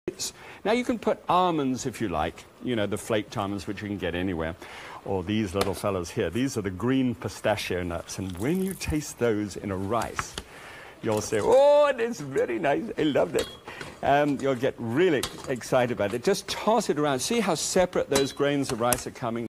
Now you can put almonds if you like, you know, the flaked almonds which you can get anywhere, or these little fellows here. These are the green pistachio nuts, and when you taste those in a rice, you'll say, oh, it is very nice, I loved it. You'll get really excited about it. Just toss it around. See how separate those grains of rice are coming?